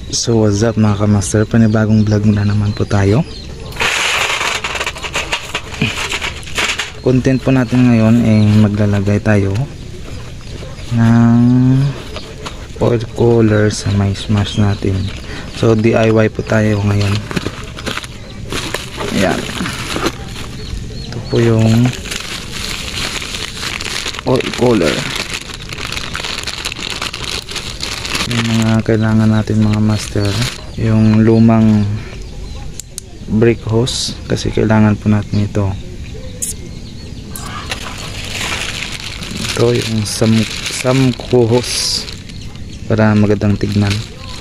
So what's up mga kamaster, panibagong vlog na naman po tayo. Content po natin ngayon ay maglalagay tayo ng oil cooler sa may smash natin. So DIY po tayo ngayon. Ayan, ito po yung oil cooler. Yung mga kailangan natin mga master, yung lumang brake hose kasi kailangan po natin ito. Ito yung samco hose para magandang tignan.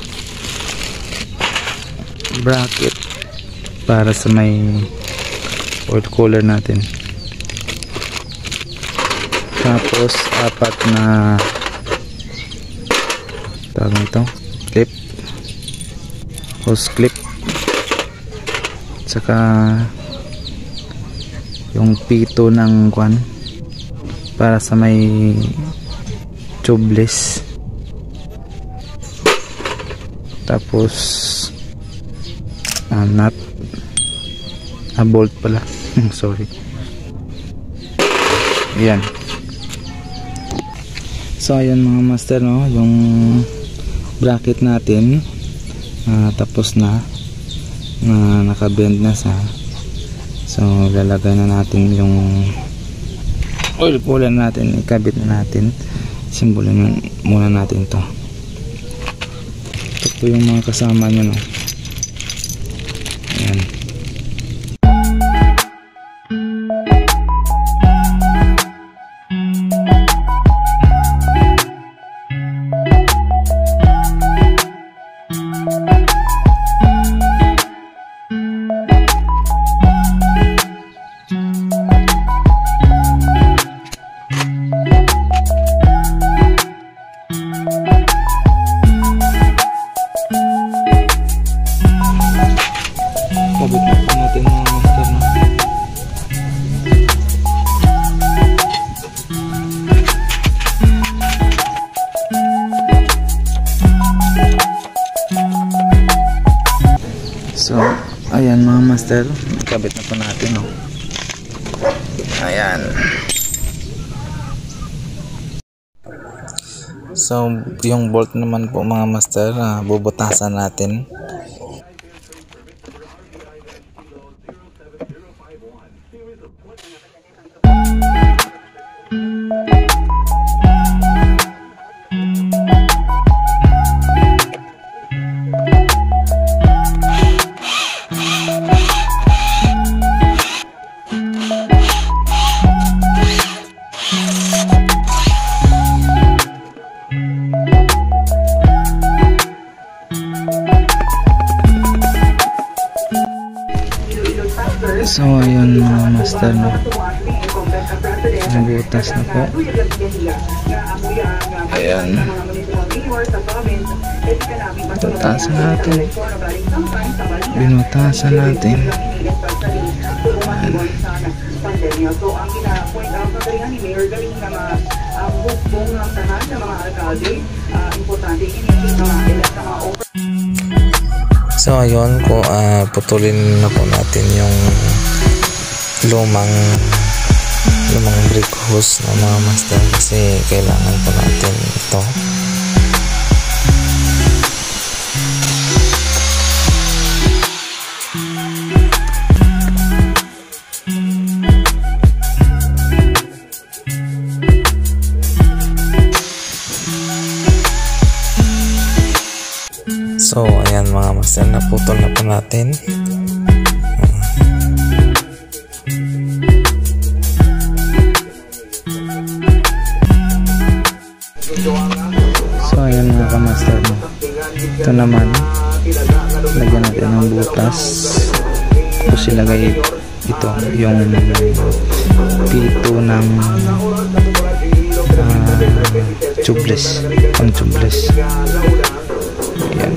Bracket para sa may oil cooler natin. Tapos apat na tawag nito, clip, hose clip, saka yung pito ng kwan para sa may tubeless, tapos nut, bolt pala sorry. Yan. So ayan mga master, no, yung bracket natin tapos na nakabend na sa. So lalagay na natin yung oil cooler natin, ikabit na natin, simbolin muna natin to. Ito po yung mga kasama nyo, no. Ayan. So ayan mga master, kabit na po natin, no. Ayan. So yung bolt naman po mga master, bubutasan natin. So ayun mga master, no, nabutas na po. Ayan, binutasan natin. Ayan. So ayun po, putulin na po natin yung lumang brake hose na mga master kasi kailangan po natin ito. So ayan mga master, naputol na po natin. So ayan mga kamaster, no, ito naman lagyan natin ng butas, tapos ilagay ito yung pito ng tubeless, pang tubeless. Ayan.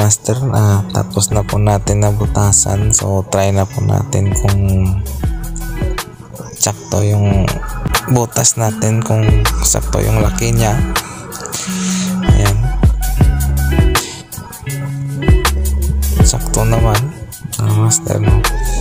master, tapos na po natin nabutasan. So try na po natin kung sakto yung butas natin, kung sakto yung laki niya. Ayan, sakto naman master, no?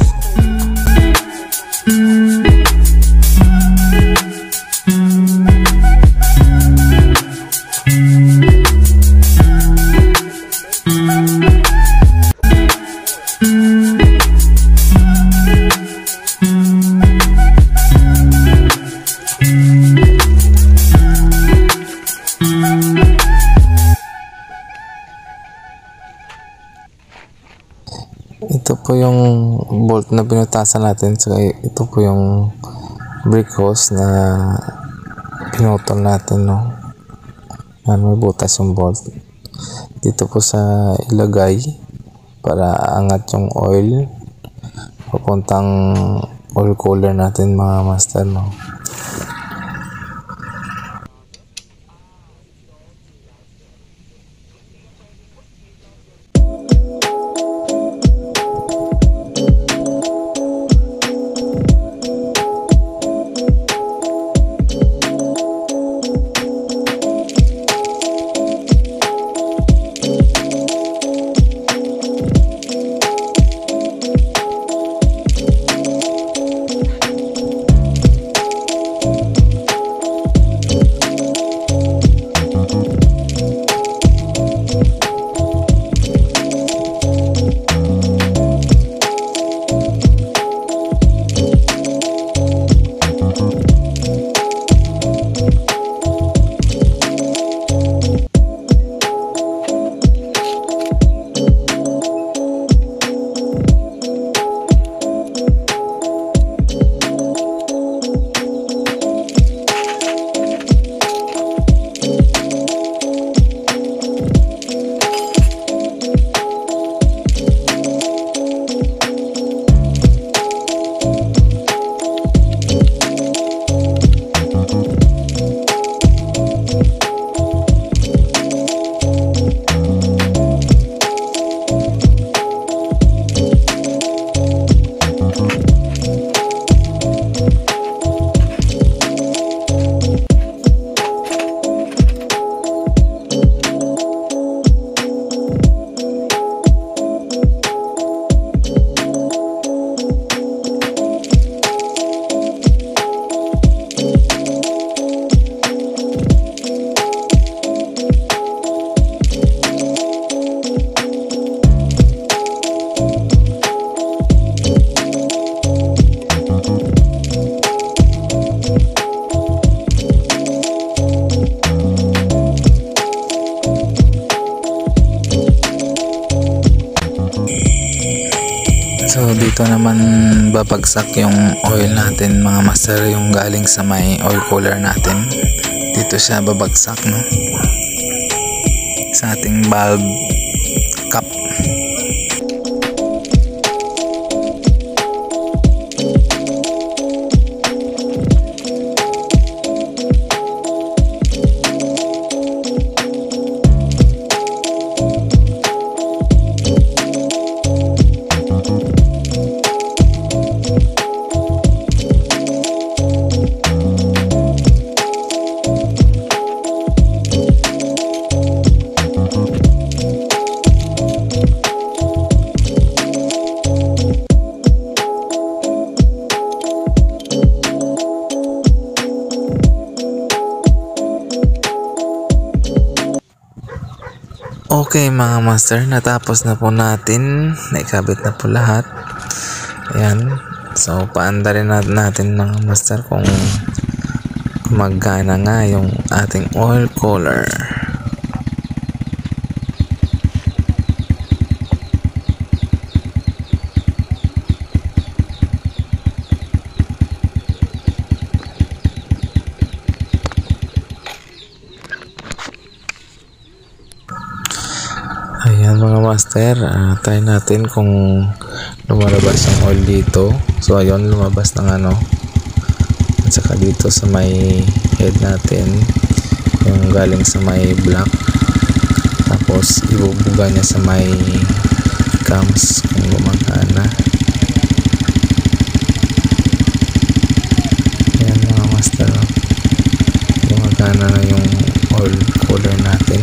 Ito po yung bolt na binutasan natin. So ito po yung brick hose na pinutol natin, no? May butas yung bolt. Dito po sa ilagay para angat yung oil papuntang oil cooler natin, mga master, no? So dito naman babagsak yung oil natin, mga master, yung galing sa may oil cooler natin. Dito siya babagsak, no? Sa ating valve cap. Okay mga master, natapos na po natin, naikabit na po lahat. Ayan, so paanda rin natin mga master kung magana nga yung ating oil cooler. Ayan mga master, try natin kung lumalabas yung oil dito. So ayun, lumabas ng ano. At saka dito sa may head natin, yung galing sa may black, tapos ibubuga niya sa may cams kung gumagana. Yan mga master, gumagana na yung oil cooler natin.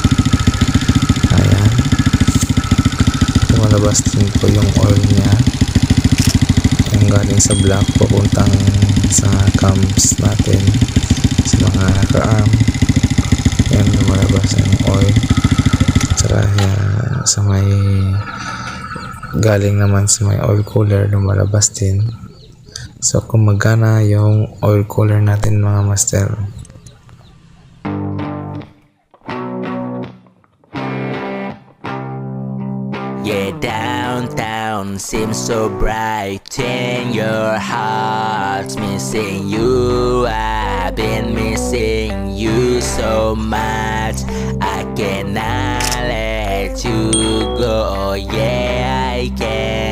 Ayan, lumalabas din po yung oil niya, yung galing sa block papuntang sa cams natin, sa mga naka-arm. Yan, lumalabas yung oil. Tsaka sa may galing naman sa may oil cooler, lumalabas din. So kung magana yung oil cooler natin mga master. Yeah, downtown seems so bright in your heart. Missing you, I've been missing you so much. I cannot let you go. Yeah, I can.